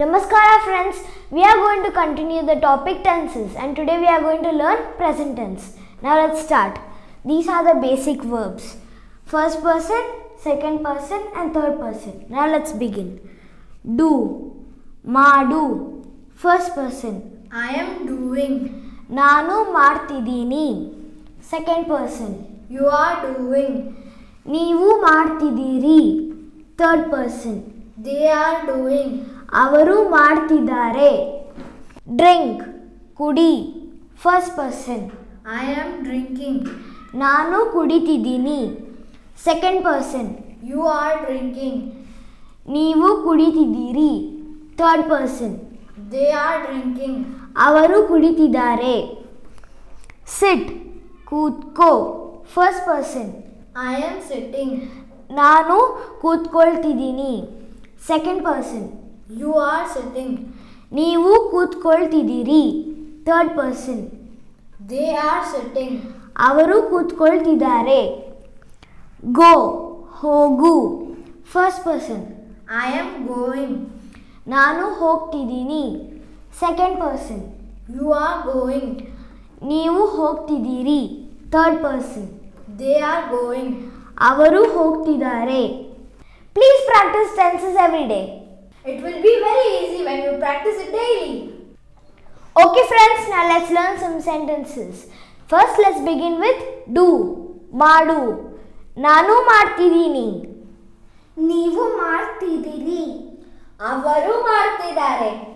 Namaskara friends, we are going to continue the topic tenses and today we are going to learn present tense. Now let's start. These are the basic verbs. First person, second person and third person. Now let's begin. Do, madu. First person. I am doing. Nanu martidini. Second person. You are doing. Neevu martidiri. Third person. They are doing. ಅವರು ಮಾಡ್ತಿದ್ದಾರೆ. Drink ಕುಡಿ. First person. I am drinking. ನಾನು ಕುಡಿತಿದ್ದೀನಿ. Second person. You are drinking. ನೀವು ಕುಡಿತಿದ್ದೀರಿ. Third person. They are drinking. ಅವರು ಕುಡಿತಿದ್ದಾರೆ. Sit ಕೂತ್ಕೋ. First person. I am sitting. ನಾನು ಕೂತ್ಕೊಳ್ತಿದ್ದೀನಿ. Second person. You are sitting. ನೀವು ಕೂತ್ಕೊಳ್ತಿದ್ದೀರಿ. Third person. They are sitting. ಅವರು ಕೂತ್ಕೊಳ್ತಿದ್ದಾರೆ. ಗೋ ಹೋಗು. First person. I am going. ನಾನು ಹೋಗ್ತಿದ್ದೀನಿ. Second person. You are going. ನೀವು ಹೋಗ್ತಿದ್ದೀರಿ. Third person. They are going. ಅವರು ಹೋಗ್ತಿದ್ದಾರೆ. Please practise tenses every It will be very easy when you practice it daily. Okay friends, now let's learn some sentences. First let's begin with do. ಮಾಡು. ನಾನು ಮಾಡ್ತಿದ್ದೀನಿ. ನೀವು ಮಾಡ್ತಿದ್ದೀರಿ. ಅವರು ಮಾಡ್ತಿದ್ದಾರೆ.